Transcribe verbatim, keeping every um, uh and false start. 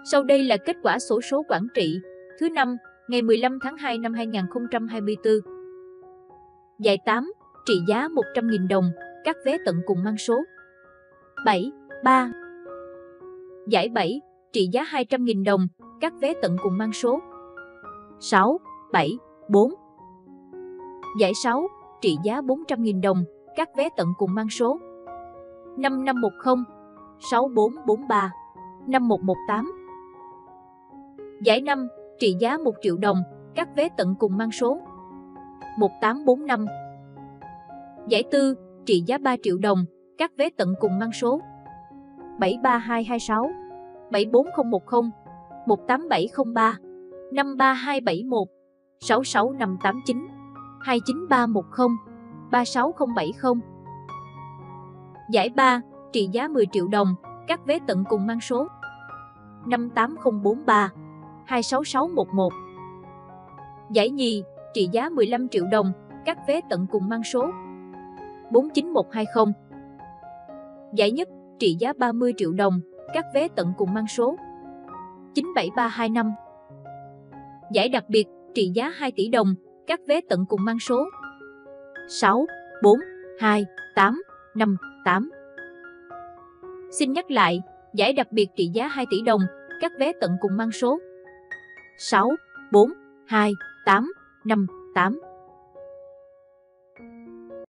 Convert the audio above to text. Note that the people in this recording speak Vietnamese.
Sau đây là kết quả xổ số Quảng Trị thứ năm, ngày mười lăm tháng hai năm hai nghìn không trăm hai mươi tư. Giải tám, trị giá một trăm nghìn đồng, các vé tận cùng mang số bảy, ba. Giải bảy, trị giá hai trăm nghìn đồng, các vé tận cùng mang số sáu, bảy, bốn. Giải sáu, trị giá bốn trăm nghìn đồng, các vé tận cùng mang số năm năm một không, sáu bốn bốn ba, năm một một tám. Giải năm, trị giá một triệu đồng, các vé tận cùng mang số một tám bốn năm. Giải tư, trị giá ba triệu đồng, các vé tận cùng mang số bảy ba hai hai sáu, bảy bốn không một không, một tám bảy không ba, năm ba hai bảy một, sáu sáu năm tám chín, hai chín ba một không, ba sáu không bảy không. Giải ba, trị giá mười triệu đồng, các vé tận cùng mang số năm tám không bốn ba, hai sáu sáu một một. Giải nhì, trị giá mười lăm triệu đồng, các vé tận cùng mang số bốn chín một hai không. Giải nhất, trị giá ba mươi triệu đồng, các vé tận cùng mang số chín bảy ba hai năm. Giải đặc biệt, trị giá hai tỷ đồng, các vé tận cùng mang số sáu bốn hai tám năm tám. Xin nhắc lại, giải đặc biệt trị giá hai tỷ đồng, các vé tận cùng mang số sáu bốn hai tám năm tám.